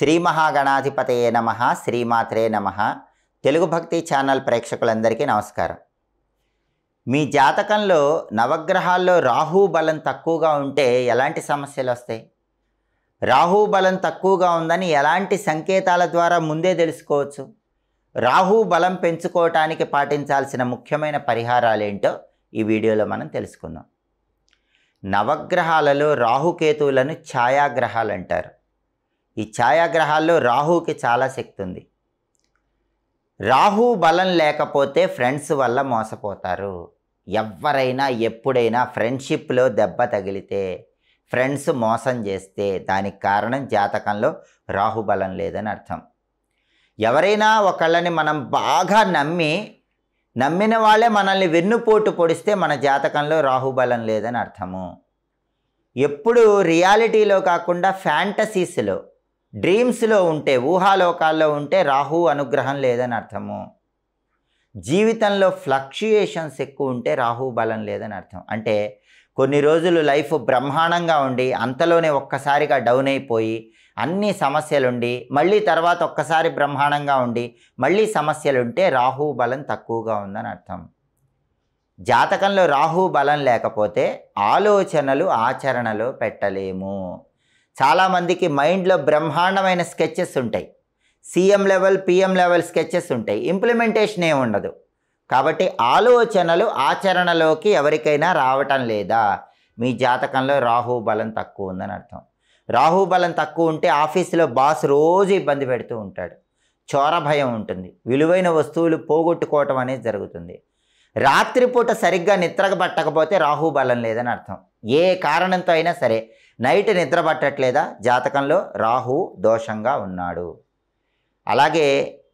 శ్రీ మహాగణాధిపతయే నమః శ్రీమాత్రే నమః తెలుగు భక్తి ఛానల్ ప్రేక్షకులందరికీ నమస్కారం. మీ జాతకంలో నవగ్రహాల్లో రాహు బలం తక్కువగా ఉంటే ఎలాంటి సమస్యలు వస్తాయి? రాహు బలం తక్కువగా ఉందని ఎలాంటి సంకేతాల ద్వారా ముందే తెలుసుకోవచ్చు? రాహు బలం పెంచుకోవటానికి పాటించాల్సిన ముఖ్యమైన పరిహారాలు ఏంటో ఈ వీడియోలో మనం తెలుసుకుందాం. నవగ్రహాలలో రాహుకేతువులను ఛాయాగ్రహాలు అంటారు. ఈ ఛాయాగ్రహాల్లో రాహుకి చాలా శక్తి ఉంది. రాహు బలం లేకపోతే ఫ్రెండ్స్ వల్ల మోసపోతారు. ఎవరైనా ఎప్పుడైనా ఫ్రెండ్షిప్లో దెబ్బ తగిలితే, ఫ్రెండ్స్ మోసం చేస్తే దానికి కారణం జాతకంలో రాహు బలం లేదని అర్థం. ఎవరైనా ఒకళ్ళని మనం బాగా నమ్మిన వాళ్ళే మనల్ని వెన్నుపోటు పొడిస్తే మన జాతకంలో రాహు బలం లేదని అర్థము. ఎప్పుడు రియాలిటీలో కాకుండా ఫ్యాంటసీస్లో, డ్రీమ్స్లో ఉంటే, ఊహాలోకాల్లో ఉంటే రాహు అనుగ్రహం లేదని అర్థము. జీవితంలో ఫ్లక్చుయేషన్స్ ఎక్కువ ఉంటే రాహు బలం లేదని అర్థం. అంటే కొన్ని రోజులు లైఫ్ బ్రహ్మాండంగా ఉండి అంతలోనే ఒక్కసారిగా డౌన్ అయిపోయి అన్ని సమస్యలుండి మళ్ళీ తర్వాత ఒక్కసారి బ్రహ్మాండంగా ఉండి మళ్ళీ సమస్యలుంటే రాహు బలం తక్కువగా ఉందని అర్థం. జాతకంలో రాహు బలం లేకపోతే ఆలోచనలు ఆచరణలో పెట్టలేము. చాలామందికి మైండ్లో బ్రహ్మాండమైన స్కెచెస్ ఉంటాయి, CM level PM level sketches ఉంటాయి, ఇంప్లిమెంటేషన్ ఏమి ఉండదు. కాబట్టి ఆలోచనలు ఆచరణలోకి ఎవరికైనా రావటం లేదా? మీ జాతకంలో రాహు బలం తక్కువ ఉందని అర్థం. రాహు బలం తక్కువ ఉంటే ఆఫీసులో బాస్ రోజు ఇబ్బంది పెడుతూ ఉంటాడు, చోర భయం ఉంటుంది, విలువైన వస్తువులు పోగొట్టుకోవటం అనేది జరుగుతుంది. రాత్రిపూట సరిగ్గా నిద్ర పట్టకపోతే రాహు బలం లేదని అర్థం. ఏ కారణంతో అయినా సరే నైట్ నిద్ర పట్టట్లేదా? జాతకంలో రాహు దోషంగా ఉన్నాడు. అలాగే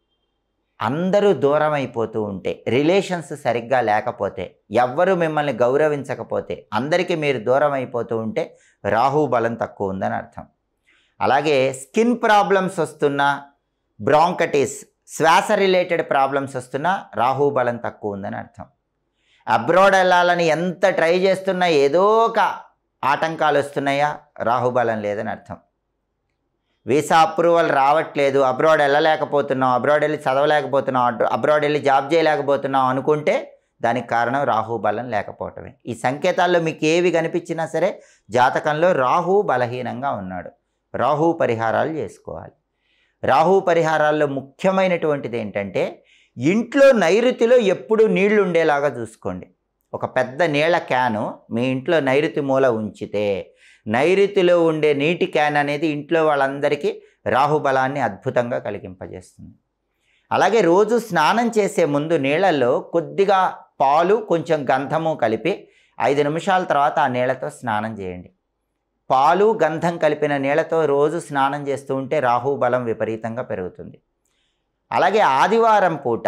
అందరూ దూరం అయిపోతూ ఉంటే, రిలేషన్స్ సరిగ్గా లేకపోతే, ఎవ్వరూ మిమ్మల్ని గౌరవించకపోతే, అందరికీ మీరు దూరం అయిపోతూ ఉంటే రాహు బలం తక్కువ ఉందని అర్థం. అలాగే స్కిన్ ప్రాబ్లమ్స్ వస్తున్నా, బ్రాంకటిస్, శ్వాస రిలేటెడ్ ప్రాబ్లమ్స్ వస్తున్నా రాహు బలం తక్కువ ఉందని అర్థం. అబ్రాడ్ వెళ్ళాలని ఎంత ట్రై చేస్తున్నా ఏదో ఒక ఆటంకాలు వస్తున్నాయా? రాహు బలం లేదని అర్థం. వీసా అప్రూవల్ రావట్లేదు, అబ్రాడ్ వెళ్ళలేకపోతున్నాం, అబ్రాడ్ వెళ్ళి చదవలేకపోతున్నాం, అబ్రాడ్ వెళ్ళి జాబ్ చేయలేకపోతున్నాం అనుకుంటే దానికి కారణం రాహు బలం లేకపోవటమే. ఈ సంకేతాల్లో మీకు ఏవి కనిపించినా సరే జాతకంలో రాహు బలహీనంగా ఉన్నాడు. రాహు పరిహారాలు చేసుకోవాలి. రాహు పరిహారాల్లో ముఖ్యమైనటువంటిది ఏంటంటే, ఇంట్లో నైరుతిలో ఎప్పుడూ నీళ్లు ఉండేలాగా చూసుకోండి. ఒక పెద్ద నీళ్ల క్యాను మీ ఇంట్లో నైరుతి మూల ఉంచితే, నైరుతిలో ఉండే నీటి క్యాన్ అనేది ఇంట్లో వాళ్ళందరికీ రాహుబలాన్ని అద్భుతంగా కలిగింపజేస్తుంది. అలాగే రోజు స్నానం చేసే ముందు నీళ్ళల్లో కొద్దిగా పాలు కొంచెం గంధము కలిపి 5 నిమిషాల తర్వాత ఆ నీళ్ళతో స్నానం చేయండి. పాలు గంధం కలిపిన నీళ్ళతో రోజు స్నానం చేస్తూ ఉంటే రాహు బలం విపరీతంగా పెరుగుతుంది. అలాగే ఆదివారం పూట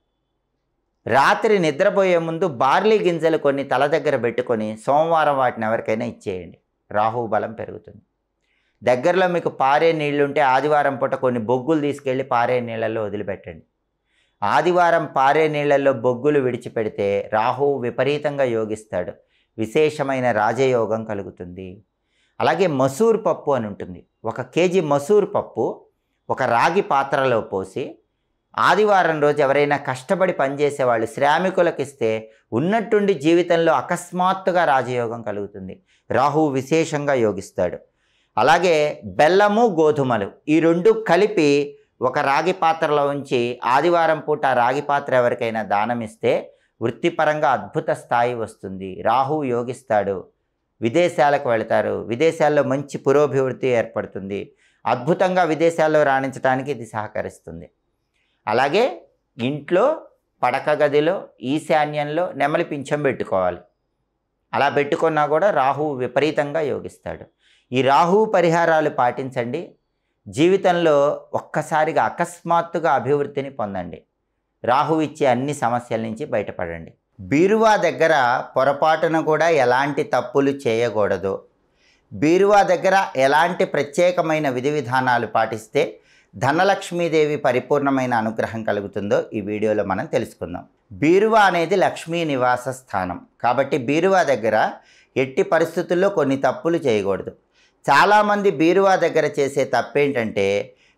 రాత్రి నిద్రపోయే ముందు బార్లీ గింజలు కొన్ని తల దగ్గర పెట్టుకొని సోమవారం వాటిని ఎవరికైనా ఇచ్చేయండి. రాహు బలం పెరుగుతుంది. దగ్గరలో మీకు పారే నీళ్లుంటే ఆదివారం పూట కొన్ని బొగ్గులు తీసుకెళ్ళి పారే నీళ్ళల్లో వదిలిపెట్టండి. ఆదివారం పారే నీళ్ళల్లో బొగ్గులు విడిచిపెడితే రాహువు విపరీతంగా యోగిస్తాడు, విశేషమైన రాజయోగం కలుగుతుంది. అలాగే మసూర్ పప్పు అని ఉంటుంది. 1 కేజీ మసూర్ పప్పు ఒక రాగి పాత్రలో పోసి ఆదివారం రోజు ఎవరైనా కష్టపడి పనిచేసేవాళ్ళు శ్రామికులకు ఇస్తే ఉన్నట్టుండి జీవితంలో అకస్మాత్తుగా రాజయోగం కలుగుతుంది. రాహువు విశేషంగా యోగిస్తాడు. అలాగే బెల్లము గోధుమలు ఈ 2 కలిపి ఒక రాగి పాత్రలో ఉంచి ఆదివారం పూట రాగి పాత్ర ఎవరికైనా దానం ఇస్తే వృత్తిపరంగా అద్భుత స్థాయి వస్తుంది. రాహువు యోగిస్తాడు, విదేశాలకు వెళతారు, విదేశాల్లో మంచి పురోభివృద్ధి ఏర్పడుతుంది, అద్భుతంగా విదేశాల్లో రాణించడానికి ఇది సహకరిస్తుంది. అలాగే ఇంట్లో పడక గదిలో ఈశాన్యంలో నెమలి పింఛం పెట్టుకోవాలి. అలా పెట్టుకున్నా కూడా రాహువు విపరీతంగా యోగిస్తాడు. ఈ రాహువు పరిహారాలు పాటించండి. జీవితంలో ఒక్కసారిగా అకస్మాత్తుగా అభివృద్ధిని పొందండి. రాహువు ఇచ్చే అన్ని సమస్యల నుంచి బయటపడండి. బీరువా దగ్గర పొరపాటున కూడా ఎలాంటి తప్పులు చేయకూడదు. బీరువా దగ్గర ఎలాంటి ప్రత్యేకమైన విధి విధానాలు పాటిస్తే ధనలక్ష్మీదేవి పరిపూర్ణమైన అనుగ్రహం కలుగుతుందో ఈ వీడియోలో మనం తెలుసుకుందాం. బీరువా అనేది లక్ష్మీ నివాస స్థానం కాబట్టి బీరువా దగ్గర ఎట్టి పరిస్థితుల్లో కొన్ని తప్పులు చేయకూడదు. చాలామంది బీరువా దగ్గర చేసే తప్పేంటంటే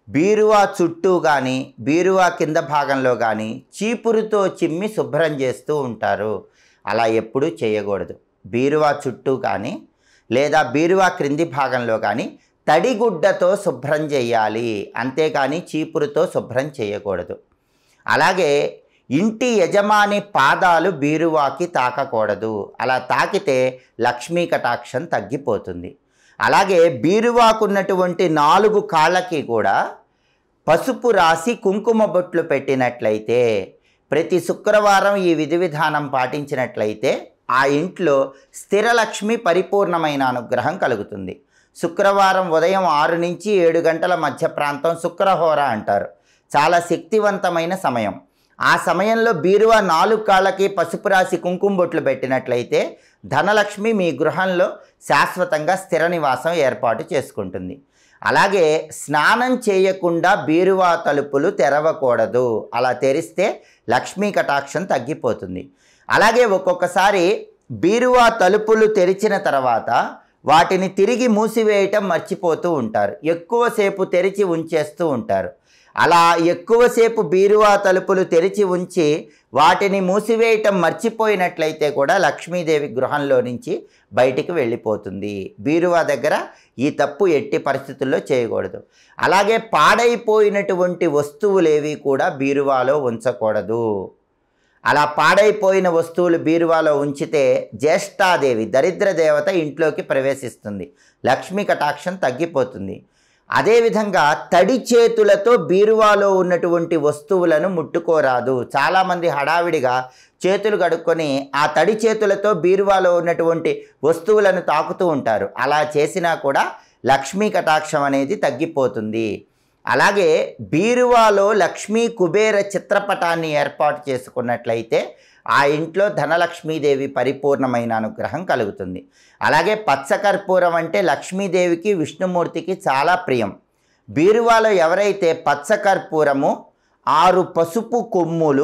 బీరువా చుట్టూ కానీ బీరువా కింద భాగంలో కానీ చీపురుతో చిమ్మి శుభ్రం చేస్తూ ఉంటారు. అలా ఎప్పుడూ చేయకూడదు. బీరువా చుట్టూ కానీ లేదా బీరువా క్రింది భాగంలో కానీ తడిగుడ్డతో శుభ్రం చేయాలి, అంతేకాని చీపురుతో శుభ్రం చేయకూడదు. అలాగే ఇంటి యజమాని పాదాలు బీరువాకి తాకకూడదు. అలా తాకితే లక్ష్మీ కటాక్షం తగ్గిపోతుంది. అలాగే బీరువాకున్నటువంటి 4 కాళ్ళకి కూడా పసుపు రాసి కుంకుమ బొట్లు పెట్టినట్లయితే, ప్రతి శుక్రవారం ఈ విధి విధానం పాటించినట్లయితే ఆ ఇంట్లో స్థిరలక్ష్మి పరిపూర్ణమైన అనుగ్రహం కలుగుతుంది. శుక్రవారం ఉదయం 6 నుంచి 7 గంటల మధ్య ప్రాంతం శుక్రహోర అంటారు. చాలా శక్తివంతమైన సమయం. ఆ సమయంలో బీరువా 4 కాళ్ళకి పసుపు రాసి కుంకుమ బొట్లు పెట్టినట్లయితే ధనలక్ష్మి మీ గృహంలో శాశ్వతంగా స్థిర నివాసం ఏర్పాటు చేసుకుంటుంది. అలాగే స్నానం చేయకుండా బీరువా తలుపులు తెరవకూడదు. అలా తెరిస్తే లక్ష్మీ కటాక్షం తగ్గిపోతుంది. అలాగే ఒక్కొక్కసారి బీరువా తలుపులు తెరిచిన తర్వాత వాటిని తిరిగి మూసివేయటం మర్చిపోతూ ఉంటారు. ఎక్కువసేపు తెరిచి ఉంచేస్తూ ఉంటారు. అలా ఎక్కువసేపు బీరువా తలుపులు తెరిచి ఉంచి వాటిని మూసివేయటం మర్చిపోయినట్లయితే కూడా లక్ష్మీదేవి గృహంలో నుంచి బయటికి వెళ్ళిపోతుంది. బీరువా దగ్గర ఈ తప్పు ఎట్టి పరిస్థితుల్లో చేయకూడదు. అలాగే పాడైపోయినటువంటి వస్తువులేవి కూడా బీరువాలో ఉంచకూడదు. అలా పాడైపోయిన వస్తువులు బీరువాలో ఉంచితే జ్యేష్ఠాదేవి దరిద్ర దేవత ఇంట్లోకి ప్రవేశిస్తుంది. లక్ష్మీ కటాక్షం తగ్గిపోతుంది. అదేవిధంగా తడి చేతులతో బీరువాలో ఉన్నటువంటి వస్తువులను ముట్టుకోరాదు. చాలామంది హడావిడిగా చేతులు కడుక్కొని ఆ తడి చేతులతో బీరువాలో ఉన్నటువంటి వస్తువులను తాకుతూ ఉంటారు. అలా చేసినా కూడా లక్ష్మీ కటాక్షం అనేది తగ్గిపోతుంది. అలాగే బీరువాలో లక్ష్మీ కుబేర చిత్రపటాన్ని ఏర్పాటు చేసుకున్నట్లయితే ఆ ఇంట్లో ధనలక్ష్మీదేవి పరిపూర్ణమైన అనుగ్రహం కలుగుతుంది. అలాగే పచ్చకర్పూరం అంటే లక్ష్మీదేవికి విష్ణుమూర్తికి చాలా ప్రియం. బీరువాలో ఎవరైతే పచ్చకర్పూరము, 6 పసుపు కొమ్ములు,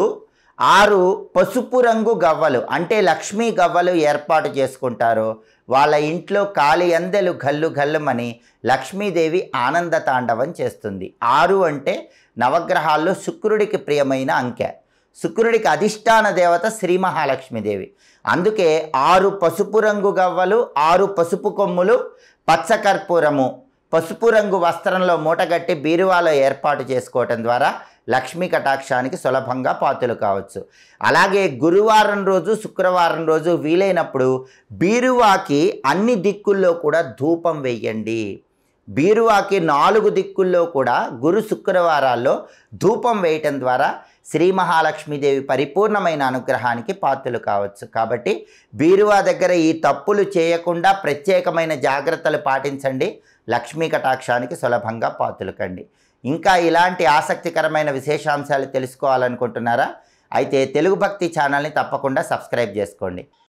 6 పసుపు రంగు గవ్వలు అంటే లక్ష్మీ గవ్వలు ఏర్పాటు చేసుకుంటారో వాళ్ళ ఇంట్లో కాలి అందెలు గల్లు గల్లుమని లక్ష్మీదేవి ఆనంద తాండవం చేస్తుంది. 6 అంటే నవగ్రహాల్లో శుక్రుడికి ప్రియమైన అంకె. శుక్రుడికి అధిష్టాన దేవత శ్రీ మహాలక్ష్మీదేవి. అందుకే 6 పసుపు రంగు గవ్వలు, 6 పసుపు కొమ్ములు, పచ్చకర్పూరము, పసుపు రంగు వస్త్రంలో మూటగట్టి బీరువాలో ఏర్పాటు చేసుకోవటం ద్వారా లక్ష్మీ కటాక్షానికి సులభంగా పాత్రలు కావచ్చు. అలాగే గురువారం రోజు, శుక్రవారం రోజు వీలైనప్పుడు బీరువాకి అన్ని దిక్కుల్లో కూడా ధూపం వేయండి. బీరువాకి 4 దిక్కుల్లో కూడా గురు శుక్రవారాల్లో ధూపం వేయటం ద్వారా శ్రీ మహాలక్ష్మీదేవి పరిపూర్ణమైన అనుగ్రహానికి పాత్రలు కావచ్చు. కాబట్టి బీరువా దగ్గర ఈ తప్పులు చేయకుండా ప్రత్యేకమైన జాగ్రత్తలు పాటించండి. లక్ష్మీ కటాక్షానికి సులభంగా పాత్రలు కండి. ఇంకా ఇలాంటి ఆసక్తికరమైన విశేషాంశాలు తెలుసుకోవాలనుకుంటున్నారా? అయితే తెలుగు భక్తి ఛానల్ని తప్పకుండా సబ్స్క్రైబ్ చేసుకోండి.